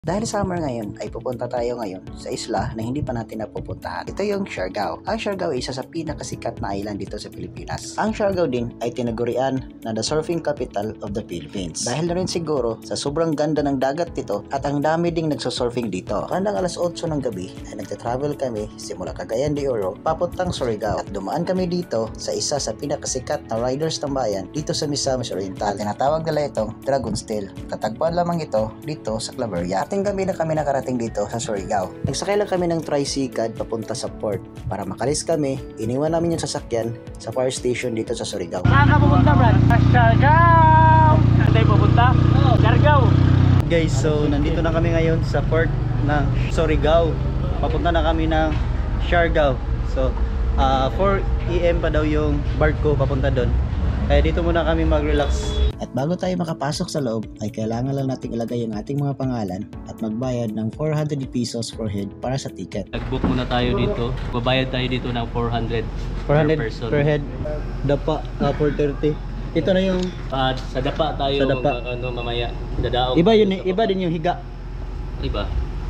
Dahil summer ngayon ay pupunta tayo ngayon sa isla na hindi pa natin napupuntahan. Ito yung Siargao. Ang Siargao ay isa sa pinakasikat na island dito sa Pilipinas. Ang Siargao din ay tinagurian na the surfing capital of the Philippines. Dahil na rin siguro sa sobrang ganda ng dagat dito at ang dami ding nagsusurfing dito. Bandang alas 8 ng gabi ay nagta-travel kami simula Cagayan de Oro papuntang Surigao at dumaan kami dito sa isa sa pinakasikat na riders ng bayan dito sa Misamis Oriental. Tinatawag nila itong Dragon's Tail. Tatagpuan lamang ito dito sa Claveria. Ating gabi na kami nakarating dito sa Surigao. Nagsakay lang kami ng tricycle papunta sa port. Para makalis kami, iniwan namin yung sasakyan sa fire station dito sa Surigao. Saan ka pupunta, Brad? Siargao! Saan tayo pupunta? Siargao! Guys, so nandito na kami ngayon sa port ng Surigao. Papunta na kami ng Siargao. So 4 AM pa daw yung barko papunta doon. Kaya dito muna kami mag-relax. At bago tayo makapasok sa loob ay kailangan lang nating ilagay ang ating mga pangalan at magbayad ng 400 pesos per head para sa ticket. Nag-book muna tayo dito. Babayad tayo dito ng 400 per person. Per head. Dapa 430. Ito na yung At sa dapa tayo Sa dapa. mamaya. Dadaog. iba din yung higa. Iba.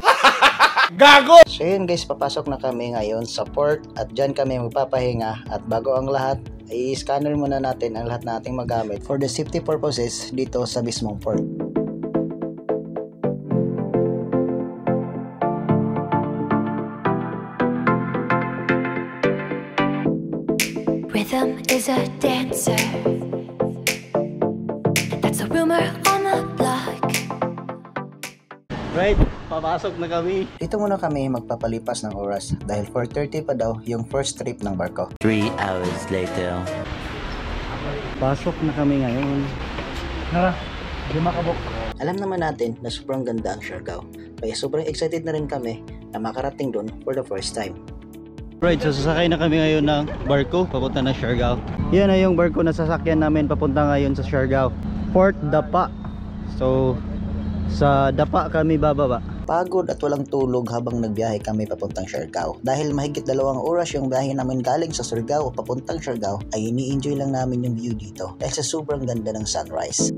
So yun guys, papasok na kami ngayon sa port at dyan kami magpapahinga at bago ang lahat ay i-scanner muna natin ang lahat nating magamit for the safety purposes dito sa mismong port. Rhythm is a dancer. That's a rumor on the block. Right, papasok na kami. Dito muna kami magpapalipas ng oras dahil 4:30 pa daw yung first trip ng barko. 3 hours later. Pasok na kami ngayon. Tara, di makabok. Alam naman natin na sobrang ganda ang Siargao, kaya sobrang excited na rin kami na makarating doon for the first time. Right, so sasakay na kami ngayon ng barko papunta na Siargao. Yan na yung barko na sasakyan namin papunta ngayon sa Siargao. Port Dapa. So sa Dapa kami bababa. Pagod at walang tulog habang nagbiyahe kami papuntang Siargao. Dahil mahigit 2 oras yung biyahe namin galing sa Surigao papuntang Siargao ay ini-enjoy lang namin yung view dito dahil sa sobrang ganda ng sunrise.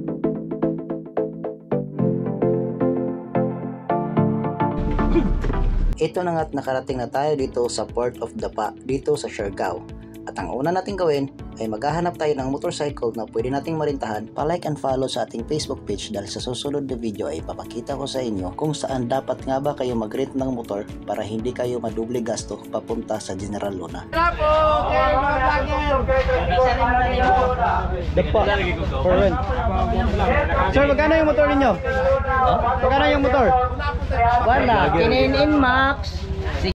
Ito na nga't nakarating na tayo dito sa Port of Dapa dito sa Siargao. At ang una nating gawin ay maghahanap tayo ng motorcycle na pwede nating marintahan. Pa-like and follow sa ating Facebook page dahil sa susunod na video ay papakita ko sa inyo kung saan dapat nga ba kayo mag-rent ng motor para hindi kayo madoble gasto papunta sa General Luna. Dapa. For rent. Sir, magkano yung motor ninyo? Magkano yung motor? Wala, kinin Max.